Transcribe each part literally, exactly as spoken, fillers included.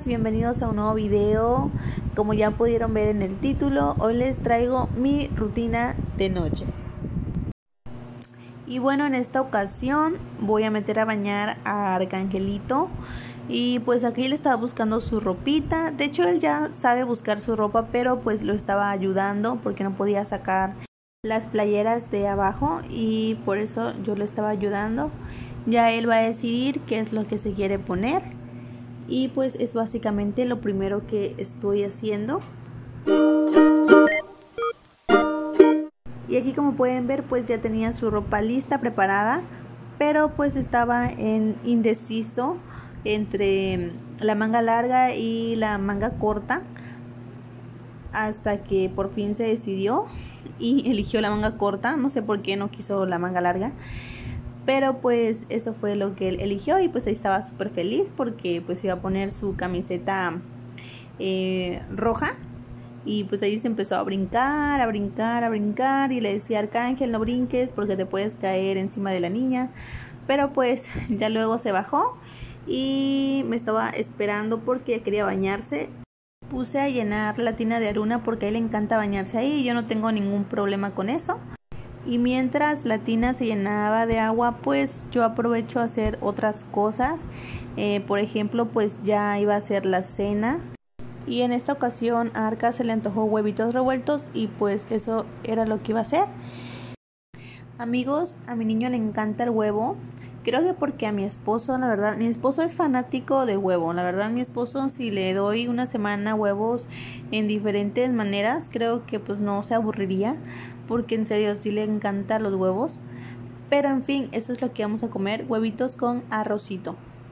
bienvenidos a un nuevo video. Como ya pudieron ver en el título, hoy les traigo mi rutina de noche. Y bueno, en esta ocasión voy a meter a bañar a Arcangelito. Y pues aquí le estaba buscando su ropita. De hecho él ya sabe buscar su ropa, pero pues lo estaba ayudando porque no podía sacar las playeras de abajo. Y por eso yo le estaba ayudando. Ya él va a decidir qué es lo que se quiere poner. Y pues es básicamente lo primero que estoy haciendo. Y aquí, como pueden ver, pues ya tenía su ropa lista, preparada, pero pues estaba en indeciso entre la manga larga y la manga corta, hasta que por fin se decidió y eligió la manga corta. No sé por qué no quiso la manga larga, pero pues eso fue lo que él eligió. Y pues ahí estaba súper feliz porque pues iba a poner su camiseta eh, roja. Y pues ahí se empezó a brincar, a brincar, a brincar. Y le decía: Arcángel, no brinques porque te puedes caer encima de la niña. Pero pues ya luego se bajó y me estaba esperando porque quería bañarse. Puse a llenar la tina de arena porque a él le encanta bañarse ahí y yo no tengo ningún problema con eso. Y mientras la tina se llenaba de agua, pues yo aprovecho a hacer otras cosas. Eh, por ejemplo, pues ya iba a hacer la cena. Y en esta ocasión a Arca se le antojó huevitos revueltos y pues eso era lo que iba a hacer. Amigos, a mi niño le encanta el huevo. Creo que porque a mi esposo, la verdad, mi esposo es fanático del huevo. La verdad, mi esposo, si le doy una semana huevos en diferentes maneras, creo que pues no se aburriría. Porque en serio sí le encantan los huevos. Pero en fin, eso es lo que vamos a comer: huevitos con arrocito.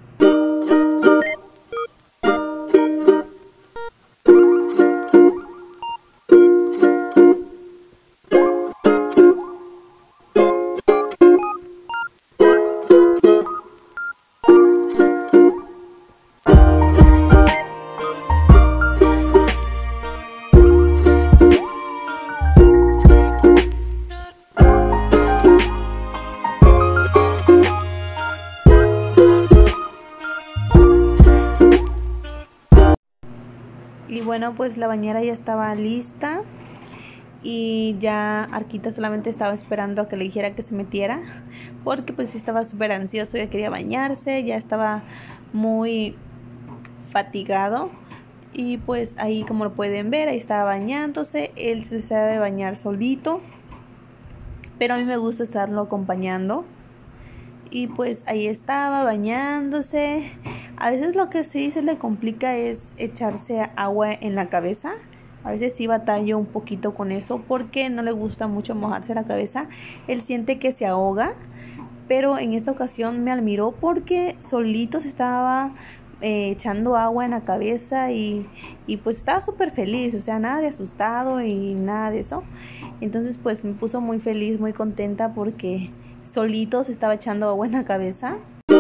Y bueno, pues la bañera ya estaba lista y ya Arquita solamente estaba esperando a que le dijera que se metiera, porque pues estaba súper ansioso, ya quería bañarse, ya estaba muy fatigado. Y pues ahí, como lo pueden ver, ahí estaba bañándose. Él se sabe bañar solito, pero a mí me gusta estarlo acompañando. Y pues ahí estaba bañándose. A veces lo que sí se le complica es echarse agua en la cabeza. A veces sí batallo un poquito con eso porque no le gusta mucho mojarse la cabeza. Él siente que se ahoga, pero en esta ocasión me admiró porque solito se estaba eh, echando agua en la cabeza y, y pues estaba súper feliz. O sea, nada de asustado y nada de eso. Entonces pues me puso muy feliz, muy contenta porque solito se estaba echando agua en la cabeza.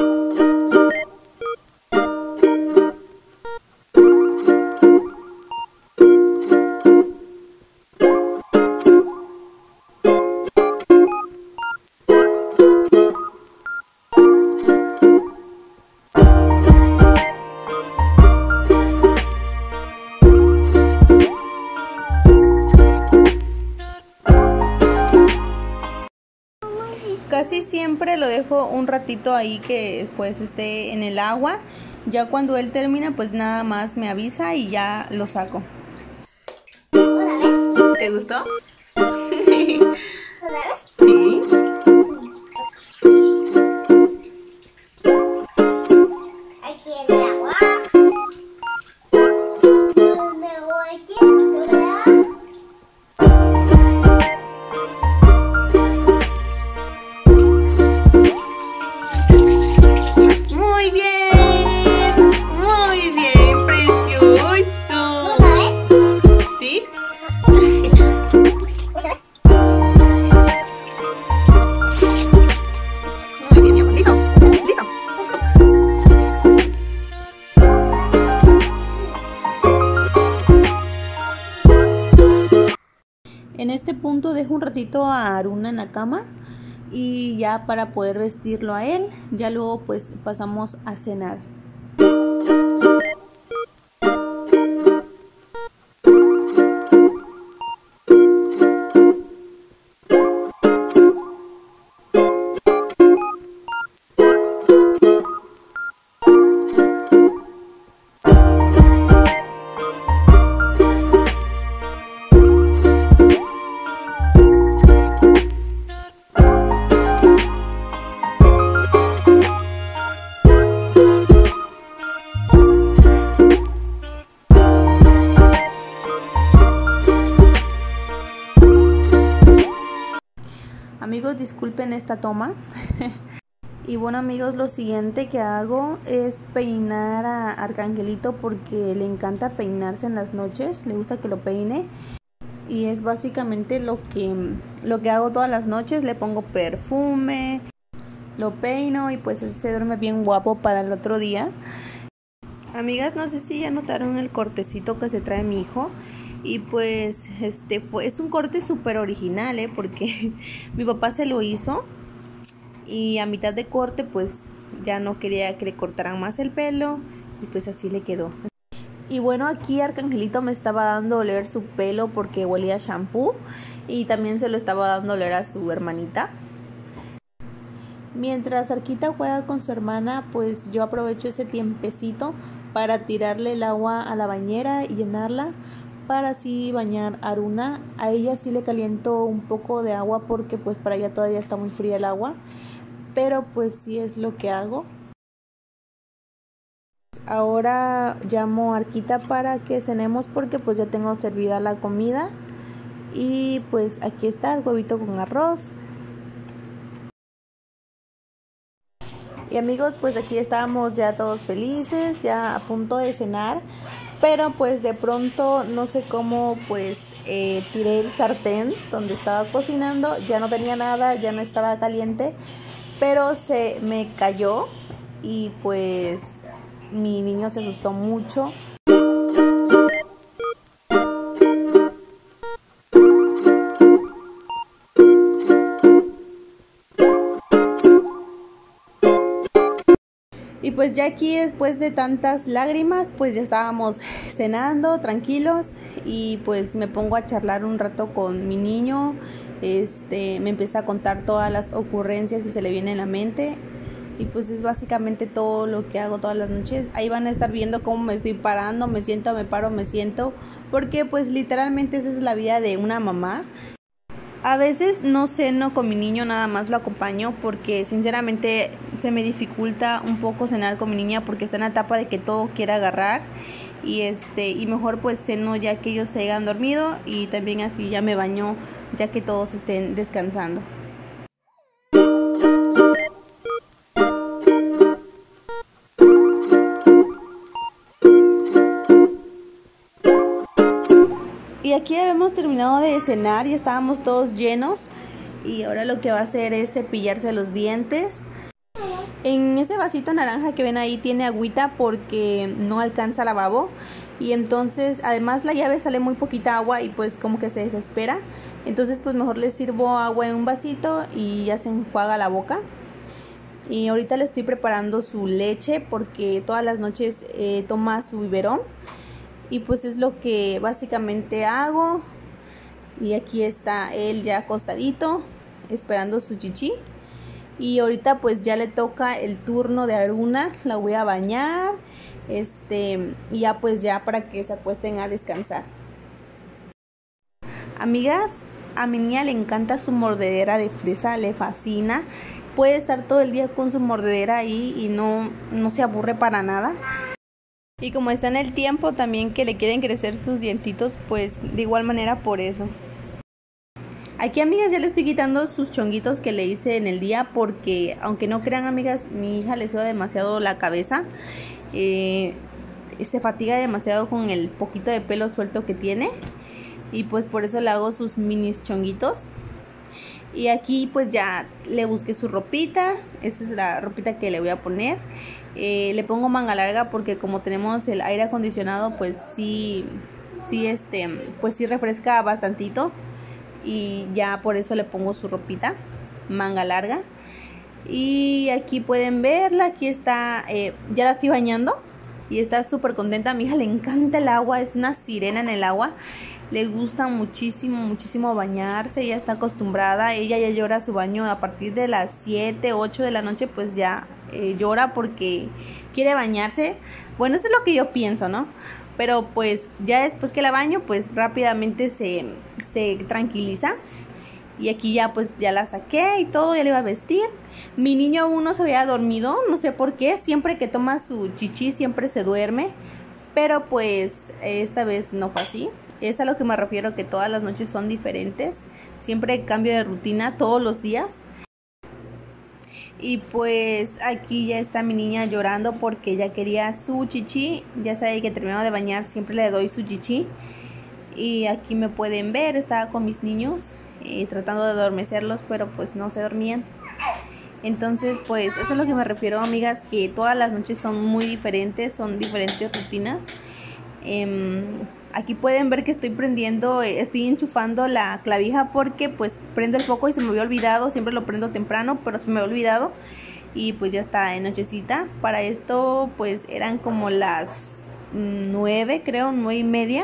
Casi siempre lo dejo un ratito ahí que pues esté en el agua. Ya cuando él termina, pues nada más me avisa y ya lo saco. ¿Te gustó? Sí. Aquí en el agua. En este punto dejo un ratito a Aruna en la cama y ya para poder vestirlo a él. Ya luego pues pasamos a cenar. disculpen esta toma. Y bueno amigos, lo siguiente que hago es peinar a Arcangelito porque le encanta peinarse en las noches, le gusta que lo peine. Y es básicamente lo que, lo que hago todas las noches, le pongo perfume, lo peino y pues se duerme bien guapo para el otro día. Amigas, no sé si ya notaron el cortecito que se trae mi hijo. Y pues este fue, es un corte súper original, ¿eh? Porque mi papá se lo hizo. Y a mitad de corte pues ya no quería que le cortaran más el pelo y pues así le quedó. Y bueno, aquí Arcangelito me estaba dando a oler su pelo porque huelía a shampoo y también se lo estaba dando a oler a su hermanita. Mientras Arquita juega con su hermana, pues yo aprovecho ese tiempecito para tirarle el agua a la bañera y llenarla para así bañar a Aruna. A ella sí le caliento un poco de agua porque pues para ella todavía está muy fría el agua. Pero pues sí es lo que hago. Ahora llamo a Arquita para que cenemos porque pues ya tengo servida la comida. Y pues aquí está el huevito con arroz. Y amigos, pues aquí estábamos ya todos felices, ya a punto de cenar. Pero pues de pronto no sé cómo pues eh, tiré el sartén donde estaba cocinando. Ya no tenía nada, ya no estaba caliente. Pero se me cayó y pues mi niño se asustó mucho. Y pues ya aquí después de tantas lágrimas pues ya estábamos cenando tranquilos y pues me pongo a charlar un rato con mi niño. Este, me empieza a contar todas las ocurrencias que se le vienen en la mente y pues es básicamente todo lo que hago todas las noches. Ahí van a estar viendo cómo me estoy parando, me siento, me paro, me siento, porque pues literalmente esa es la vida de una mamá. A veces no ceno con mi niño, nada más lo acompaño porque sinceramente se me dificulta un poco cenar con mi niña porque está en la etapa de que todo quiere agarrar. Y este y mejor pues ceno ya que ellos se hayan dormido y también así ya me baño ya que todos estén descansando. Y aquí hemos terminado de cenar y estábamos todos llenos y ahora lo que va a hacer es cepillarse los dientes. En ese vasito naranja que ven ahí tiene agüita porque no alcanza lavabo y entonces además la llave sale muy poquita agua y pues como que se desespera. Entonces pues mejor le sirvo agua en un vasito y ya se enjuaga la boca. Y ahorita le estoy preparando su leche porque todas las noches eh, toma su biberón y pues es lo que básicamente hago. Y aquí está él ya acostadito esperando su chichi. Y ahorita pues ya le toca el turno de Aruna, la voy a bañar, este, y ya pues ya para que se acuesten a descansar. Amigas, a mi niña le encanta su mordedera de fresa, le fascina. Puede estar todo el día con su mordedera ahí y no, no se aburre para nada. Y como está en el tiempo también que le quieren crecer sus dientitos, pues de igual manera por eso. Aquí, amigas, ya le estoy quitando sus chonguitos que le hice en el día porque, aunque no crean, amigas, mi hija le suda demasiado la cabeza. Eh, se fatiga demasiado con el poquito de pelo suelto que tiene. Y pues por eso le hago sus minis chonguitos. Y aquí pues ya le busqué su ropita. Esa es la ropita que le voy a poner. Eh, le pongo manga larga porque como tenemos el aire acondicionado, pues sí, sí, este, pues sí refresca bastantito. Y ya por eso le pongo su ropita manga larga. Y aquí pueden verla, aquí está, eh, ya la estoy bañando y está súper contenta. A mi hija le encanta el agua, es una sirena en el agua, le gusta muchísimo, muchísimo bañarse, ella está acostumbrada. Ella ya llora su baño a partir de las siete, ocho de la noche, pues ya eh, llora porque quiere bañarse. Bueno, eso es lo que yo pienso, ¿no? Pero pues ya después que la baño, pues rápidamente se, se tranquiliza. Y aquí ya pues ya la saqué y todo, ya le iba a vestir. Mi niño aún no se había dormido, no sé por qué. Siempre que toma su chichi siempre se duerme. Pero pues esta vez no fue así. Es a lo que me refiero, que todas las noches son diferentes. siempre cambio de rutina todos los días. Y pues aquí ya está mi niña llorando porque ella quería su chichi. Ya sabe que terminado de bañar siempre le doy su chichi. Y aquí me pueden ver, estaba con mis niños eh, tratando de adormecerlos, pero pues no se dormían. Entonces pues eso es lo que me refiero, amigas, que todas las noches son muy diferentes, son diferentes rutinas. eh, Aquí pueden ver que estoy prendiendo, estoy enchufando la clavija porque pues prendo el foco y se me había olvidado. Siempre lo prendo temprano, pero se me había olvidado. Y pues ya está en nochecita. Para esto pues eran como las nueve, creo, nueve y media.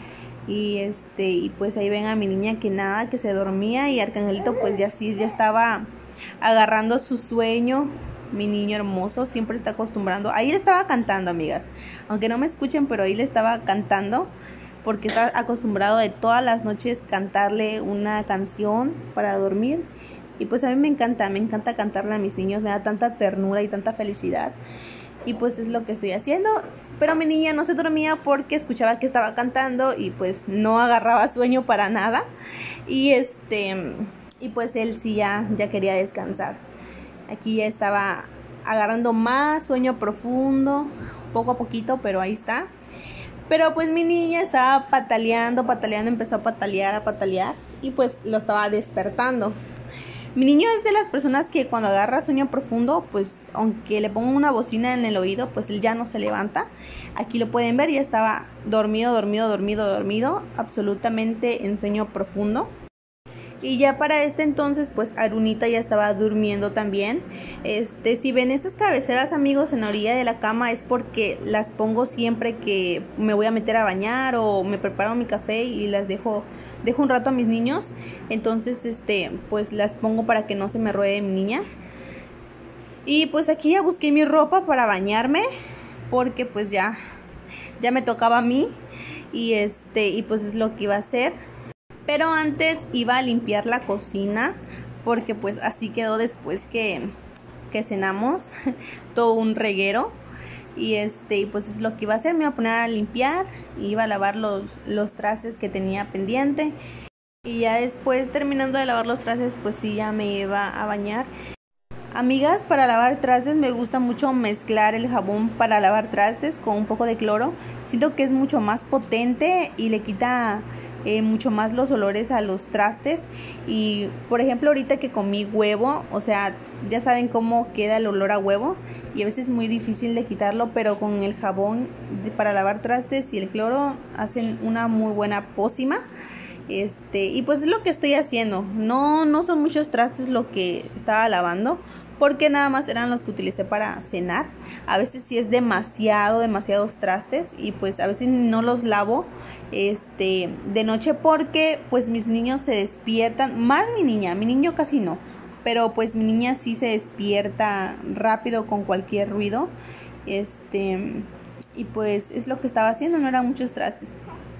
Y este, y pues ahí ven a mi niña que nada, que se dormía. Y Arcangelito pues ya sí, ya estaba agarrando su sueño. Mi niño hermoso siempre está acostumbrando. Ahí le estaba cantando, amigas. Aunque no me escuchen, pero ahí le estaba cantando. Porque está acostumbrado de todas las noches cantarle una canción para dormir. Y pues a mí me encanta, me encanta cantarle a mis niños. Me da tanta ternura y tanta felicidad. Y pues es lo que estoy haciendo. Pero mi niña no se dormía porque escuchaba que estaba cantando. Y pues no agarraba sueño para nada. Y este, y pues él sí ya, ya quería descansar. Aquí ya estaba agarrando más sueño profundo, poco a poquito, pero ahí está. Pero pues mi niña estaba pataleando, pataleando, empezó a patalear, a patalear y pues lo estaba despertando. Mi niño es de las personas que cuando agarra sueño profundo, pues aunque le ponga una bocina en el oído, pues él ya no se levanta. Aquí lo pueden ver, ya estaba dormido, dormido, dormido, dormido, absolutamente en sueño profundo. Y ya para este entonces, pues Arunita ya estaba durmiendo también. Este, si ven estas cabeceras, amigos, en la orilla de la cama, es porque las pongo siempre que me voy a meter a bañar o me preparo mi café y las dejo, dejo un rato a mis niños. Entonces, este, pues las pongo para que no se me ruede mi niña. Y pues aquí ya busqué mi ropa para bañarme, porque pues ya, ya me tocaba a mí. Y este, y pues es lo que iba a hacer. Pero antes iba a limpiar la cocina porque pues así quedó después que, que cenamos, todo un reguero. Y este, pues es lo que iba a hacer, me iba a poner a limpiar, iba a lavar los, los trastes que tenía pendiente. Y ya después, terminando de lavar los trastes, pues sí, ya me iba a bañar. Amigas, para lavar trastes me gusta mucho mezclar el jabón para lavar trastes con un poco de cloro. Siento que es mucho más potente y le quita Eh, mucho más los olores a los trastes. Y por ejemplo ahorita que comí huevo, o sea, ya saben cómo queda el olor a huevo y a veces es muy difícil de quitarlo, pero con el jabón de, para lavar trastes y el cloro hacen una muy buena pócima. Este, y pues es lo que estoy haciendo. No, no son muchos trastes lo que estaba lavando, porque nada más eran los que utilicé para cenar. A veces sí es demasiado, demasiados trastes y pues a veces no los lavo este, de noche porque pues mis niños se despiertan, más mi niña, mi niño casi no, pero pues mi niña sí se despierta rápido con cualquier ruido. Este, y pues es lo que estaba haciendo, no eran muchos trastes.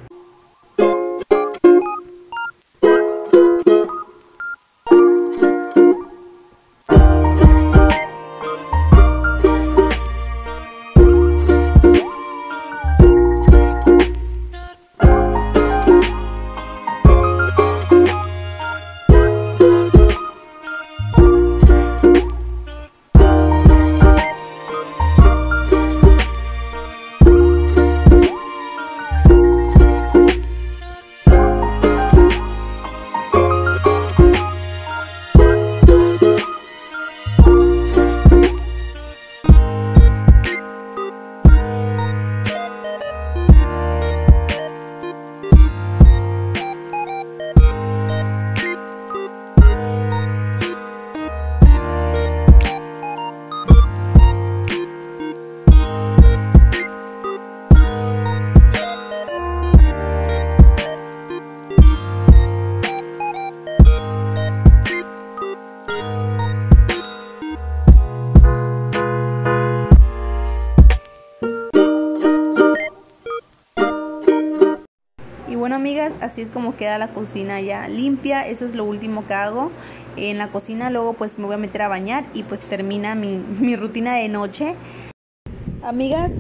Bueno, amigas, así es como queda la cocina ya limpia. Eso es lo último que hago en la cocina. Luego pues me voy a meter a bañar y pues termina mi, mi rutina de noche. Amigas,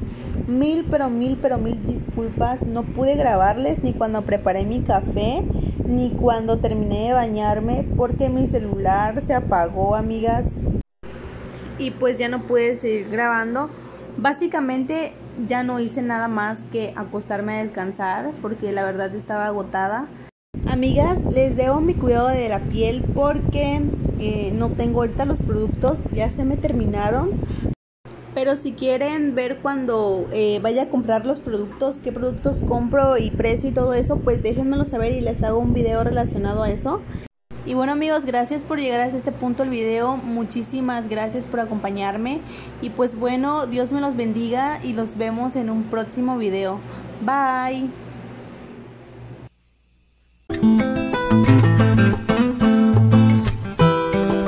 Mil, pero mil, pero mil disculpas. No pude grabarles ni cuando preparé mi café, ni cuando terminé de bañarme, porque mi celular se apagó, amigas. Y pues ya no pude seguir grabando. Básicamente ya no hice nada más que acostarme a descansar, porque la verdad estaba agotada. Amigas, les debo mi cuidado de la piel porque eh, no tengo ahorita los productos, ya se me terminaron. Pero si quieren ver cuando eh, vaya a comprar los productos, qué productos compro y precio y todo eso, pues déjenmelo saber y les hago un video relacionado a eso. Y bueno, amigos, gracias por llegar hasta este punto del video, muchísimas gracias por acompañarme. Y pues bueno, Dios me los bendiga y los vemos en un próximo video. Bye.